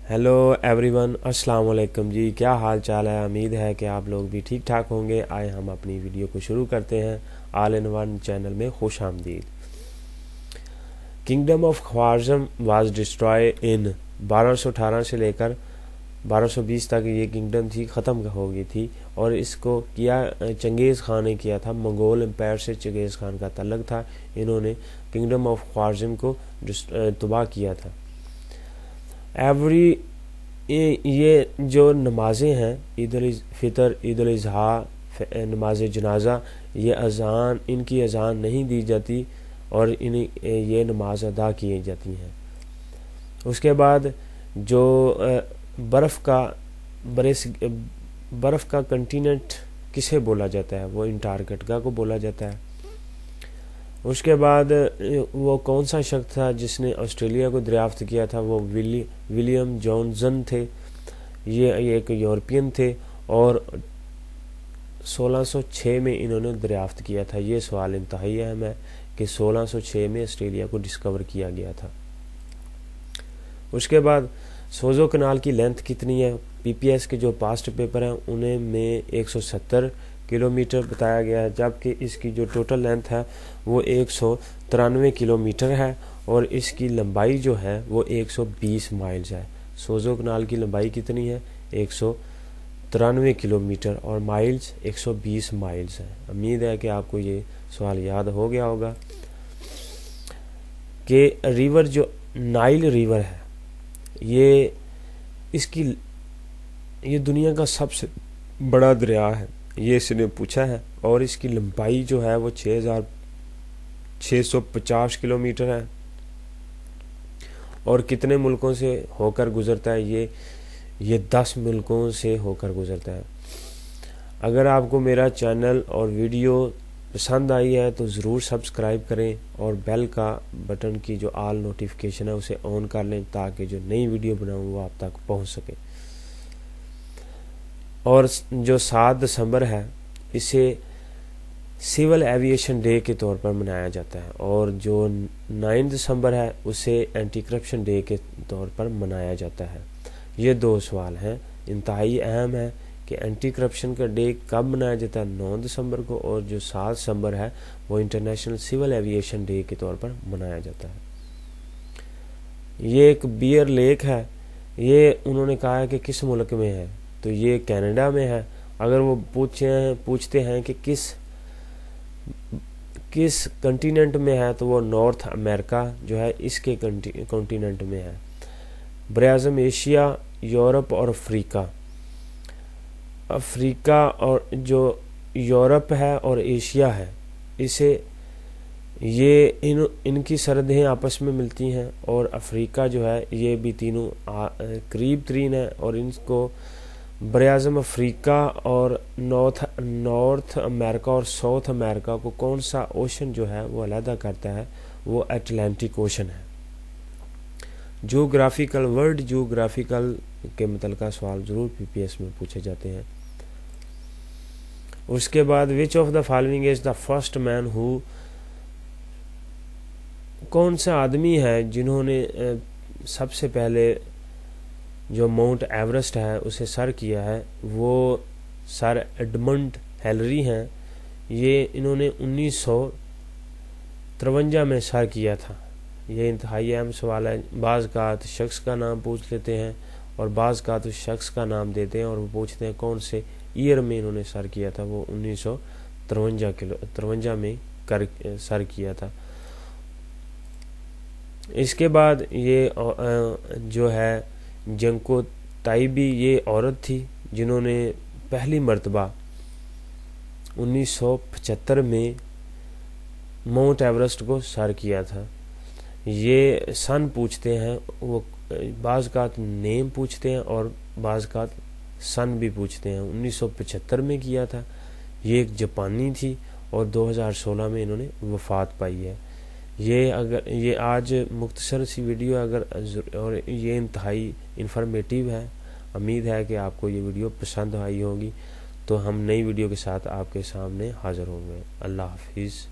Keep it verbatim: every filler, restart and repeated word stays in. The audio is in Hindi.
हेलो एवरीवन, अस्सलाम वालेकुम जी। क्या हाल चाल है? उम्मीद है कि आप लोग भी ठीक ठाक होंगे। आए हम अपनी वीडियो को शुरू करते हैं। ऑल इन वन चैनल में खुश आमदीद। Kingdom of Khwarazm was destroy in बारह सौ अठारह से लेकर बारह सौ बीस तक ये किंगडम थी, ख़त्म हो गई थी। और इसको किया चंगेज़ खान ने किया था। मंगोल एम्पायर से चंगेज़ खान का तल्लुक़ था। इन्होंने किंगडम ऑफ ख्वारज़म को तबाह किया था। एवरी ये, ये जो नमाज़ें हैं, ईद उल फितर, ईद उल अज़हा, नमाज जनाजा, ये अज़ान इनकी अज़ान नहीं दी जाती और इन ये नमाज अदा की जाती हैं। उसके बाद जो बर्फ़ का बरस बर्फ़ का कंटिनेंट किसे बोला जाता है? वो अंटार्कटिका को बोला जाता है। उसके बाद वो कौन सा शख्स था जिसने ऑस्ट्रेलिया को दरियाफ्त किया था? वो विली विलियम जॉनसन थे। ये एक यूरोपियन थे और सोलह सौ छह में इन्होंने दरियाफ्त किया था। ये सवाल इंतहाई अहम है कि सोलह सौ छह में ऑस्ट्रेलिया को डिस्कवर किया गया था। उसके बाद सोजो कनाल की लेंथ कितनी है? पीपीएस के जो पास्ट पेपर हैं उन्हें में एक सौ सत्तर किलोमीटर बताया गया है, जबकि इसकी जो टोटल लेंथ है वो एक सौ तिरानवे किलोमीटर है और इसकी लंबाई जो है वो एक सौ बीस माइल्स है। सोजो कनाल की लंबाई कितनी है? एक सौ तिरानवे किलोमीटर और माइल्स एक सौ बीस माइल्स है। उम्मीद है कि आपको ये सवाल याद हो गया होगा कि रिवर जो नाइल रिवर है, ये इसकी ये दुनिया का सबसे बड़ा दरिया है, ये इसने पूछा है। और इसकी लंबाई जो है वो छः हज़ार छः सौ पचास किलोमीटर है और कितने मुल्कों से होकर गुजरता है? ये ये दस मुल्कों से होकर गुजरता है। अगर आपको मेरा चैनल और वीडियो पसंद आई है तो ज़रूर सब्सक्राइब करें और बेल का बटन की जो ऑल नोटिफिकेशन है उसे ऑन कर लें ताकि जो नई वीडियो बनाऊँ वो आप तक पहुंच सके। और जो सात दिसंबर है इसे सिविल एविएशन डे के तौर पर मनाया जाता है और जो नाइन दिसंबर है उसे एंटी करप्शन डे के तौर पर मनाया जाता है। ये दो सवाल हैं, इंतहाई अहम है कि एंटी करप्शन का डे कब मनाया जाता है? नौ दिसंबर को। और जो सात दिसंबर है वो इंटरनेशनल सिविल एविएशन डे के तौर पर मनाया जाता है। ये एक बियर लेक है। ये उन्होंने कहा है कि किस मुल्क में है, तो ये कनाडा में है। अगर वो पूछे हैं पूछते हैं कि किस किस कंटिनेंट में है, तो वो नॉर्थ अमेरिका जो है इसके कॉन्टिनेंट में है। बराज़म एशिया, यूरोप और अफ्रीका अफ्रीका और जो यूरोप है और एशिया है, इसे ये इन इनकी सरहदें आपस में मिलती हैं। और अफ्रीका जो है ये भी तीनों करीब तरीन है और इनको बराज़म अफ्रीका और नॉर्थ नॉर्थ अमेरिका और साउथ अमेरिका को कौन सा ओशन जो है वो अलहदा करता है? वो अटलांटिक ओशन है। जियोग्राफिकल वर्ल्ड जियोग्राफिकल के मतलब सवाल ज़रूर पीपीएस में पूछे जाते हैं। उसके बाद which of the following is the first man who, कौन सा आदमी है जिन्होंने सबसे पहले जो माउंट एवरेस्ट है उसे सर किया है? वो सर एडमंड हिलरी हैं। ये इन्होंने उन्नीस सौ तिरवंजा में सर किया था। ये इंतहाई अहम सवाल है। बाज़ का शख्स का नाम पूछ लेते हैं और बाज़ का शख्स का नाम देते हैं और वो पूछते हैं कौन से ईयर में इन्होंने सर किया था। वो उन्नीस सौ तिरवंजा किलो तिरवंजा में कर सर किया था। इसके बाद ये जो है जंको ताइबी, ये औरत थी जिन्होंने पहली मर्तबा उन्नीस सौ पचहत्तर में माउंट एवरेस्ट को सर किया था। ये सन पूछते हैं, वो बाज़ का नेम पूछते हैं और बाज़ का सन भी पूछते हैं। उन्नीस सौ पचहत्तर में किया था। ये एक जापानी थी और दो हज़ार सोलह में इन्होंने वफ़ात पाई है। ये अगर ये आज मुख्तसर सी वीडियो अगर और ये इंतहाई इंफॉर्मेटिव है। उम्मीद है कि आपको ये वीडियो पसंद आई होगी। तो हम नई वीडियो के साथ आपके सामने हाज़िर होंगे। अल्लाह हाफिज़।